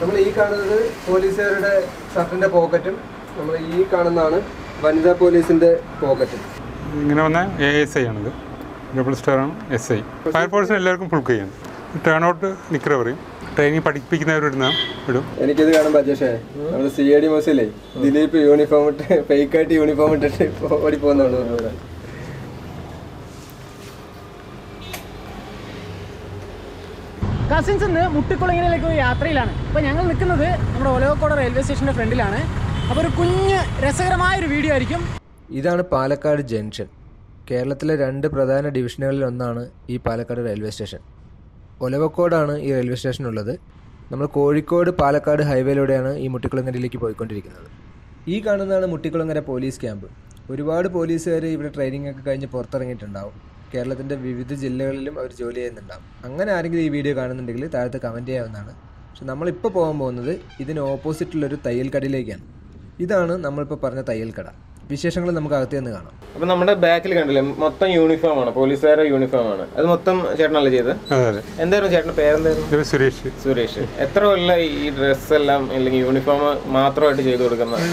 നമ്മൾ ഈ കാണുന്നത് പോലീസുകാരുടെ ഷർട്ടിന്റെ പോക്കറ്റും നമ്മൾ ഈ കാണുന്നതാണ് വനിതാ പോലീസിന്റെ പോക്കറ്റും. ഇങ്ങനെ വന്ന ASI ആണിത്, ഡബിൾ സ്റ്റാറാണ് SI. ഫയർഫോഴ്സിന് എല്ലാവർക്കും ഫുൾ കൈയാണ്. ടേൺ ഔട്ട് നിക്കർ പറയും, ട്രെയിനിങ് പഠിപ്പിക്കുന്നവരിടുന്ന ഇടും. എനിക്കിത് കാണുമ്പോൾ അജേഷേ നമ്മൾ CID മോസിലേ ദിലീപ് യൂണിഫോം ഇട്ട് ഫേക്കായിട്ട് യൂണിഫോം ഇട്ടിട്ട് ഓടിപ്പോകുന്നതാണ്. കസിൻസ് ഇന്ന് മുട്ടിക്കുളങ്ങരയിലേക്ക് ഒരു യാത്രയിലാണ്. അപ്പോൾ ഞങ്ങൾ നിൽക്കുന്നത് നമ്മുടെ ഒലവക്കോട് റെയിൽവേ സ്റ്റേഷൻ്റെ ഫ്രണ്ടിലാണ്. അപ്പോൾ ഒരു കുഞ്ഞ് രസകരമായൊരു വീഡിയോ ആയിരിക്കും. ഇതാണ് പാലക്കാട് ജംഗ്ഷൻ. കേരളത്തിലെ 2 പ്രധാന ഡിവിഷനുകളിൽ ഒന്നാണ് ഈ പാലക്കാട് റെയിൽവേ സ്റ്റേഷൻ. ഒലവക്കോടാണ് ഈ റെയിൽവേ സ്റ്റേഷൻ ഉള്ളത്. നമ്മൾ കോഴിക്കോട് പാലക്കാട് ഹൈവേയിലൂടെയാണ് ഈ മുട്ടിക്കുളങ്ങരയിലേക്ക് പോയിക്കൊണ്ടിരിക്കുന്നത്. ഈ കാണുന്നതാണ് മുട്ടിക്കുളങ്ങര പോലീസ് ക്യാമ്പ്. ഒരുപാട് പോലീസുകാർ ഇവിടെ ട്രെയിനിങ് ഒക്കെ കഴിഞ്ഞ് പുറത്തിറങ്ങിയിട്ടുണ്ടാവും. കേരളത്തിൻ്റെ വിവിധ ജില്ലകളിലും അവർ ജോലി ചെയ്യുന്നുണ്ടാവും. അങ്ങനെ ആരെങ്കിലും ഈ വീഡിയോ കാണുന്നുണ്ടെങ്കിൽ താഴത്ത് കമൻറ്റ് ചെയ്യാവുന്നതാണ്. പക്ഷെ നമ്മളിപ്പോൾ പോകാൻ പോകുന്നത് ഇതിന് ഓപ്പോസിറ്റുള്ളൊരു തയ്യൽ കടയിലേക്കാണ്. ഇതാണ് നമ്മളിപ്പോൾ പറഞ്ഞ തയ്യൽ കട. വിശേഷങ്ങൾ നമുക്ക് അകത്ത് നിന്ന് കാണാം. അപ്പൊ നമ്മുടെ ബാക്കിൽ കണ്ടില്ലേ, മൊത്തം യൂണിഫോം ആണ്, പോലീസുകാരുടെ യൂണിഫോം ആണ്. അത് മൊത്തം ചേട്ടനല്ലേ ചെയ്ത്? എന്തായിരുന്നു ചേട്ടൻ്റെ പേരെന്തായിരുന്നു? സുരേഷ്. എത്ര കൊല്ലം ഈ ഡ്രസ് എല്ലാം അല്ലെങ്കിൽ യൂണിഫോം മാത്രമായിട്ട് ചെയ്തു കൊടുക്കുന്നത്?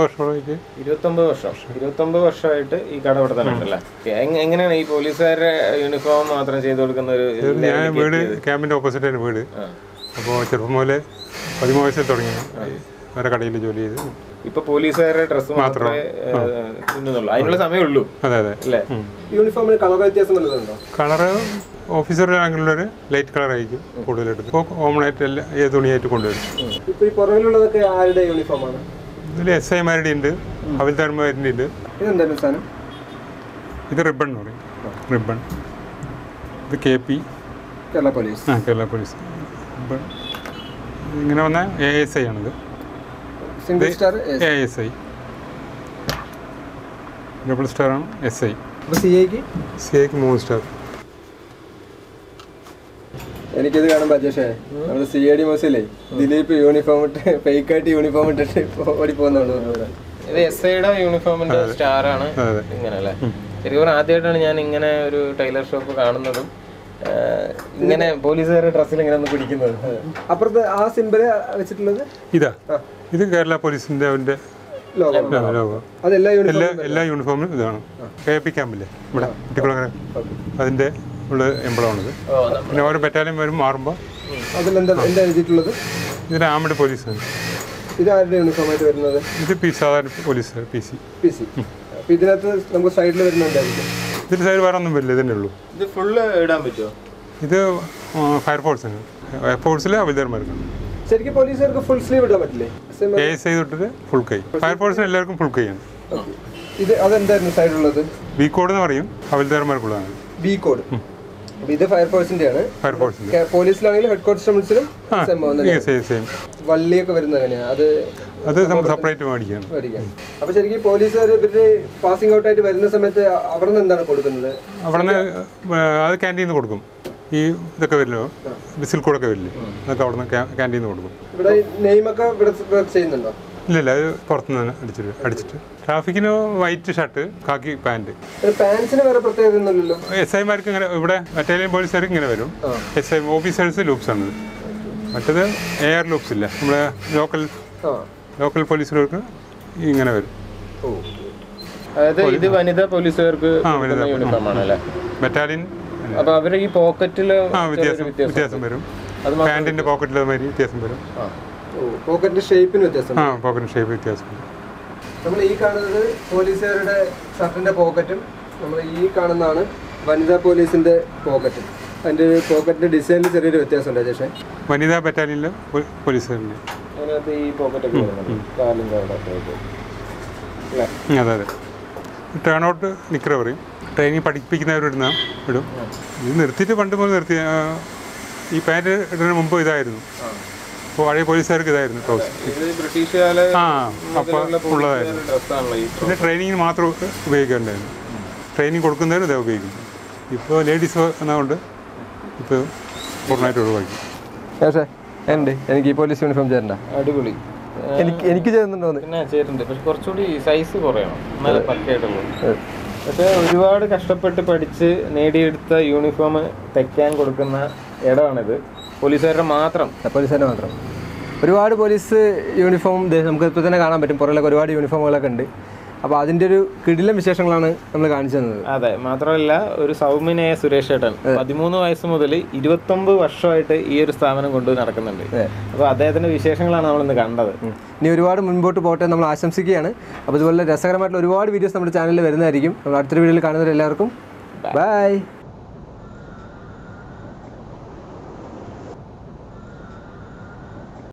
29 വർഷമായിട്ട് ഈ കട ഇവിടെ തന്നെ ഉണ്ടല്ലേ. എങ്ങനെയാണ് ഈ പോലീസുകാരുടെ യൂണിഫോം മാത്രം ചെയ്തു കൊടുക്കുന്ന ഒരു? വീട് ക്യാമ്പിന്റെ ഓപ്പോസിറ്റാണ് വീട്. അപ്പോൾ ചെറുപ്പം പോലെ 13 വയസ്സിൽ തുടങ്ങി വേറെ കടയിൽ ജോലി ചെയ്ത്. ഇപ്പൊ പോലീസുകാരുടെ ഡ്രസ് മാത്രമേ അതിനുള്ള സമയമുള്ളൂ. അതെ അല്ലേ? യൂണിഫോമിന് കളർ വ്യത്യാസം വല്ലതുണ്ടോ? കളറ് ഓഫീസർ ആംഗിലൊരു ലൈറ്റ് കളർ ആയിരിക്കും കൂടുതലെടുത്ത്. ഇപ്പോൾ കോമൺ ആയിട്ട് എല്ലാ ഏത് തുണിയായിട്ട് കൊണ്ടുവരും. ഇപ്പൊ ഈ പുറകിലുള്ളതൊക്കെ ആരുടെ യൂണിഫോമാണ്? ഇതിൽ SI-മാരുടെ ഉണ്ട്, ഹവിൽദാർമാരുടെ ഉണ്ട്. ഇതെന്തായാലും സാധനം? ഇത് റിബൺ എന്ന് പറയും, റിബൺ. ഇത് KP Kerala police. Kerala police ribbon. ഇങ്ങനെ വന്ന ASI ആണിത്, സിംഗിൾ സ്റ്റാർ ASI. ഡബിൾ സ്റ്റാറാണ് SI. CIക്ക് 3 സ്റ്റാർ. എനിക്കിത് കാണുമ്പോൾ അജേഷേ നമ്മൾ CID മോസിലേ ദിലീപ് യൂണിഫോം ഇട്ട് ഫേക്കായിട്ട് യൂണിഫോം ഇട്ടിട്ട് ഓടിപ്പോകുന്നതാണ്. ഇത് SIയുടെ യൂണിഫോമിന്റെ സ്റ്റാറാണ്. ഇങ്ങനെ അല്ലേ? ശരിക്കും ആദ്യമായിട്ടാണ് ഞാൻ ഇങ്ങനെ ഒരു ടൈലർ ഷോപ്പ് കാണുന്നതും ഇങ്ങനെ പോലീസുകാരുടെ ഡ്രസ്സിൽ ഇങ്ങനെ ഒന്ന് പിടിക്കുന്നത്. അപ്പുറത്ത് ആ സിംബല് വെച്ചിട്ടുള്ളത് ഇത് കേരള പോലീസിന്റെ ലോഗോ. എല്ലാ യൂണിഫോമും ഇതാണ്. KP ക്യാമ്പില്ലേ ഇവിടെ കുട്ടിക്കുളങ്ങര, അതിന്റെ ഉള്ള എംബ്ലമാണിത്. പിന്നെ ഓരോ ബറ്റാലിയൻ വരും മാറുമ്പോൾ എഴുതിയിട്ടുള്ളത് ഇതിന് ആംഡ് പോലീസാണ്. ഇത് ആരുടെ യൂണിഫോം ആയിട്ട് വരുന്നത്? ഇത് സാധാരണ പോലീസ് PC. ഇതിനകത്ത് നമുക്ക് സൈഡിൽ വരുന്നുണ്ടായിരിക്കും. ഇതിന് സൈഡ് വേറെ ഒന്നും വരില്ല, ഇതിൻ്റെ ഉള്ളൂ. ഇത് ഫുള്ള് ഇടാൻ പറ്റുമോ? ഇത് ഫയർഫോഴ്സാണ്. എയർഫോഴ്സിലെ ഹവിൽദാർമാർക്കാണ്. ശരിക്കും പോലീസുകാർക്ക് ഫുൾ സ്ലീവ് ഇടാൻ പറ്റില്ലേ? ASI തൊട്ടിട്ട് ഫുൾ കൈ. ഫയർഫോഴ്സിന് എല്ലാവർക്കും ഫുൾ കൈയാണ്. ഇത് അതെന്തായിരുന്നു സൈഡിലുള്ളത്? B കോഡ് എന്ന് പറയും, ഹവിൽദാർമാർക്കുള്ളതാണ്. B code. ഇത് ഫയർഫോഴ്സിന്റെ ആണ്. പോലീസിലാണെങ്കിൽ ഹെഡ് കോൺസ്റ്റബിൾസിലും വള്ളിയൊക്കെ വരുന്നത് എങ്ങനെയാ? അത് നമ്മൾ സെപ്പറേറ്റ് മേടിക്കാം. അപ്പൊ ശരിക്കും പോലീസുകാർ ഇവര് പാസിംഗ് ഔട്ട് ആയിട്ട് വരുന്ന സമയത്ത് അവിടെ നിന്ന് എന്താണ് കൊടുക്കുന്നത്? അവിടെ നിന്ന് അത് ക്യാൻറ്റീന്ന് കൊടുക്കും. ഈ ഇതൊക്കെ വരില്ലോ, വിസിൽ കൂടൊക്കെ വരില്ലേ, അതൊക്കെ അവിടെ നിന്ന് ക്യാൻറ്റീന്ന് കൊടുക്കും. ഇവിടെ നെയിമൊക്കെ ഇവിടെ ചെയ്യുന്നുണ്ടോ? ഇല്ലല്ല, അത് പുറത്തുനിന്ന് അടിച്ചിട്ട്. ട്രാഫിക്കിന് വൈറ്റ് ഷർട്ട്, കാക്കി പാൻറ്. പാൻസിന് വേറെ പ്രത്യേകത ഒന്നുമില്ലല്ലോ. SI-മാർക്ക് ഇങ്ങനെ, ഇവിടെ ബറ്റാലിയൻ പോലീസുകാർക്ക് ഇങ്ങനെ വരും. SI ഓഫീസേഴ്സ് ലൂപ്സ് ആണ്. മറ്റേത് എയർ ലൂപ്സ് ഇല്ല, നമ്മുടെ ലോക്കൽ പോലീസുകാർക്ക് ഇങ്ങനെ വരും. അതായത് ഇത് വനിതാ പോലീസുകാർക്ക് ബറ്റാലിയൻ. അപ്പൊ അവര് ഈ പോക്കറ്റില് വ്യത്യാസം വരും. പാൻറിന്റെ പോക്കറ്റിൽ വ്യത്യാസം വരും. പോക്കറ്റിന്റെ ഷേപ്പിന് വ്യത്യാസം. പോക്കറ്റിന്റെ ഷേപ്പ് വ്യത്യാസം. നമ്മൾ ഈ കാണുന്നത് പോലീസുകാരുടെ ഷർട്ടിന്റെ പോക്കറ്റും നമ്മൾ ഈ കാണുന്നതാണ് വനിതാ പോലീസിന്റെ പോക്കറ്റും. അതിന്റെ പോക്കറ്റിന്റെ ഡിസൈനിൽ ചെറിയൊരു വ്യത്യാസമുണ്ട് അജേഷേ. വനിതാ ബറ്റാലിയനിലെ പോലീസുകാരുടെ അതെ അതെ. ടേൺ ഔട്ട് നിക്കർ പറയും, ട്രെയിനിങ് പഠിപ്പിക്കുന്നവരിടുന്ന ഇടും. ഇത് നിർത്തിയിട്ട് പണ്ട് മുതൽ നിർത്തി. ഈ പാൻറ് ഇടുന്നതിന് മുമ്പ് ഇതായിരുന്നു. അപ്പോൾ പഴയ പോലീസുകാർക്ക് ഇതായിരുന്നു ട്രൗസർ. അപ്പോൾ ഉള്ളതായിരുന്നു. പിന്നെ ട്രെയിനിങ്ങിന് മാത്രം ഉപയോഗിക്കേണ്ടായിരുന്നു. ട്രെയിനിങ് കൊടുക്കുന്നവരും ഇതാ ഉപയോഗിക്കുന്നു. ഇപ്പോൾ ലേഡീസ് എന്നതുകൊണ്ട് ഇപ്പോൾ പൂർണ്ണമായിട്ട് ഒഴിവാക്കി. പക്ഷേ എനിക്ക് ഈ പോലീസ് യൂണിഫോം ചേരണ്ട. അടിപൊളി. എനിക്ക് ചേരുന്നുണ്ടോ? പിന്നെ ചേരുന്നുണ്ട്, പക്ഷെ കുറച്ചുകൂടി സൈസ് കുറയണം, നല്ല പക്കയായിട്ടുള്ളൂ. പക്ഷെ ഒരുപാട് കഷ്ടപ്പെട്ട് പഠിച്ച് നേടിയെടുത്ത യൂണിഫോം തയ്ക്കാൻ കൊടുക്കുന്ന ഇടമാണിത്. പോലീസുകാരുടെ മാത്രം. ഒരുപാട് പോലീസ് യൂണിഫോം നമുക്ക് ഇപ്പോൾ തന്നെ കാണാൻ പറ്റും. പുറകിലൊക്കെ ഒരുപാട് യൂണിഫോമുകളൊക്കെ ഉണ്ട്. അപ്പോൾ അതിൻ്റെ ഒരു കിടിലം വിശേഷങ്ങളാണ് നമ്മൾ കാണിച്ചു തന്നത്. അതെ, മാത്രമല്ല ഒരു സൗമ്യനായ സുരേഷ് ഏട്ടൻ 13 വയസ്സ് മുതൽ 29 വർഷമായിട്ട് ഈ ഒരു സ്ഥാപനം കൊണ്ട് നടക്കുന്നുണ്ട്. അപ്പോൾ അദ്ദേഹത്തിന്റെ വിശേഷങ്ങളാണ് നമ്മളിന്ന് കണ്ടത്. ഇനി ഒരുപാട് മുൻപോട്ട് പോട്ടെ നമ്മൾ ആശംസിക്കുകയാണ്. അപ്പോൾ ഇതുപോലെ രസകരമായിട്ടുള്ള ഒരുപാട് വീഡിയോസ് നമ്മുടെ ചാനലിൽ വരുന്നതായിരിക്കും. നമ്മൾ അടുത്തൊരു വീഡിയോയിൽ കാണുന്നവരെല്ലാവർക്കും ബൈ.